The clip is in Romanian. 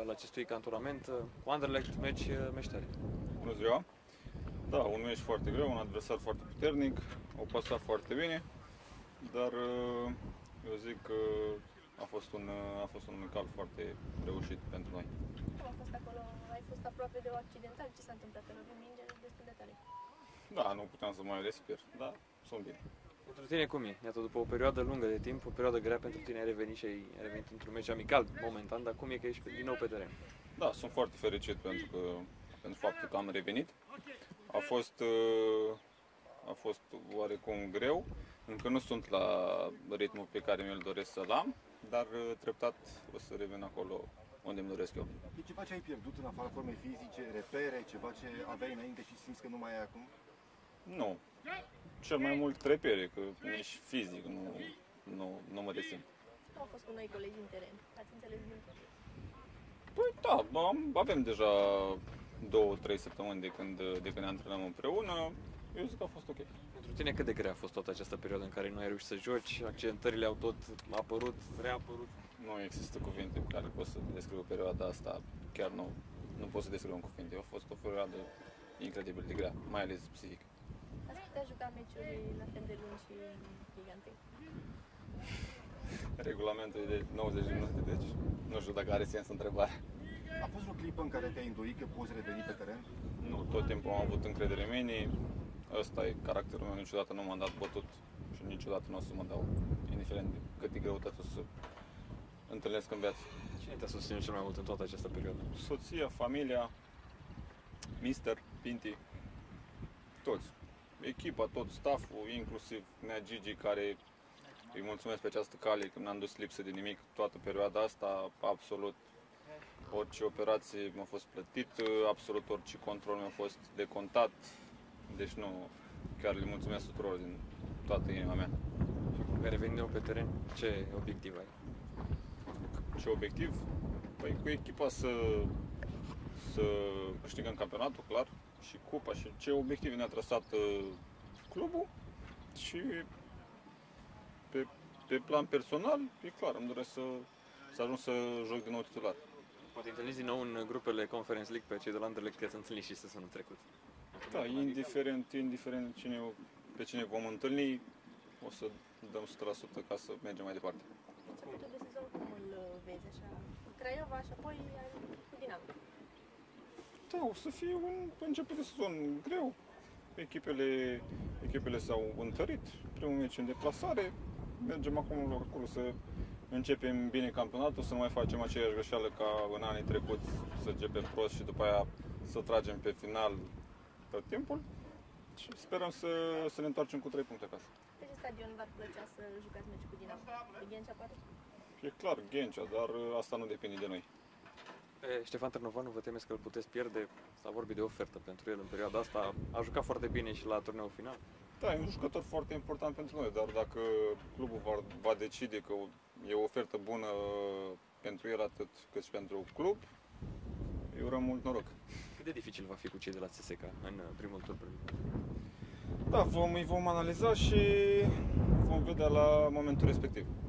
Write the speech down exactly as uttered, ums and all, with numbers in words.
al acestui cantonament. Cu Anderlecht, meci meșteri. Bună ziua! Da, un meci foarte greu, un adversar foarte puternic, au pasat foarte bine, dar eu zic că a fost un, a fost un cal foarte reușit pentru noi. Cum a fost acolo? Ai fost aproape de o accidental? Ce s-a întâmplat? Că lovim mingea destul de tare. Da, nu puteam să mai respir, dar sunt bine. Pentru tine cum e? Iată, după o perioadă lungă de timp, o perioadă grea pentru tine, ai revenit și ai revenit într-un meci amical momentan, dar cum e că ești din nou pe teren? Da, sunt foarte fericit pentru, că, pentru faptul că am revenit. A fost, a fost oarecum greu, încă nu sunt la ritmul pe care mi-l doresc să-l am, dar treptat o să revin acolo unde îmi doresc eu. E ceva ce ai pierdut în afara formei fizice, repere, ceva ce aveai înainte și simți că nu mai ai acum? Nu. Cel mai mult repere, că ești fizic, nu, nu, nu mă resim. Cum au fost cu noi colegi în teren? Ați înțeles bine? Păi da, am, avem deja două, trei săptămâni de când, de când ne antrenăm împreună. Eu zic că a fost ok. Pentru tine cât de grea a fost toată această perioadă în care nu ai reușit să joci, accidentările au tot apărut, reapărut? Nu există cuvinte cu care pot să descriu perioada asta, chiar nu, nu pot să descriu în cuvinte. A fost o perioadă incredibil de grea, mai ales psihic. Ați putea juca meciuri la fel de lungi și gigante? Regulamentul e de nouăzeci de minute, deci nu știu dacă are sens întrebarea. A fost o clipă în care te-ai îndoit că poți reveni pe teren? Nu, tot timpul am avut încredere în mine. Ăsta e caracterul meu, niciodată nu m-am dat bătut și niciodată nu o să mă dau, indiferent de cât de greutăți o să întâlnesc în viață. Cine te-a susținut cel mai mult în toată această perioadă? Soția, familia, mister, Pinti, toți. Echipa, tot stafful, inclusiv Nea Gigi, care îi mulțumesc pe această cale că n-am dus lipsă de nimic toată perioada asta, absolut. Orice operație mi-a fost plătit, absolut orice control mi-a fost decontat. Deci nu, chiar le mulțumesc tuturor din toată inima mea. Și acum că ai revenit nou pe teren, ce obiectiv ai? Ce obiectiv? Păi cu echipa să, să câștigăm campionatul, clar, și cupa, și ce obiective ne-a trasat clubul. Și pe, pe plan personal, e clar, îmi doresc să, să ajung să joc din nou titular. Poate întâlniți din nou în grupele Conference League pe cei de la Anderlecht, că ați întâlnit și sezonul trecut. Da, indiferent, indiferent cine, pe cine vom întâlni, o să dăm o sută la sută ca să mergem mai departe. Începutul de sezon cum îl vezi așa? Cu Craiova și apoi cu Dinamo. Da, o să fie un început de sezon greu. Echipele, echipele s-au întărit, primul meci în deplasare. Mergem acum acolo să începem bine campionatul, să nu mai facem aceeași greșeală ca în anii trecuți, să începem prost și după aia să tragem pe final tot timpul. Și sperăm să, să ne întoarcem cu trei puncte acasă. Pe ce stadion v-ar plăcea să jucați meci cu Dinamo? Pe Ghencea, poate? E clar, Ghencea, dar asta nu depinde de noi. Pe Ștefan Târnovanu, vă temeți că îl puteți pierde? S-a vorbit de ofertă pentru el în perioada asta. A jucat foarte bine și la turneul final. Da, e un jucător foarte important pentru noi, dar dacă clubul va, va decide că e o ofertă bună pentru el atât cât și pentru club, eu urăm mult noroc. Cât de dificil va fi cu cei de la C S K în primul tur? Da, vom, îi vom analiza și vom vedea la momentul respectiv.